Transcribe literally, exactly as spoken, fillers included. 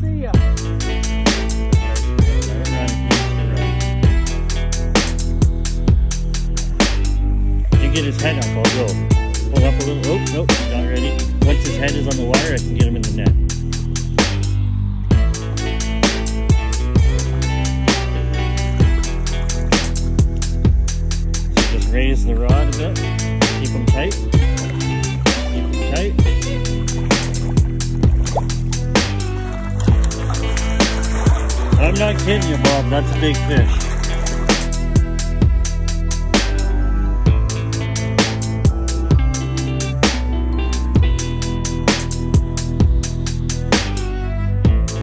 See ya. Get his head up, I'll go. Pull up a little. Oh, nope, he's not ready. Once his head is on the wire, I can get him in the net. So just raise the rod a bit. Keep him tight. Keep him tight. I'm not kidding you, Bob. That's a big fish.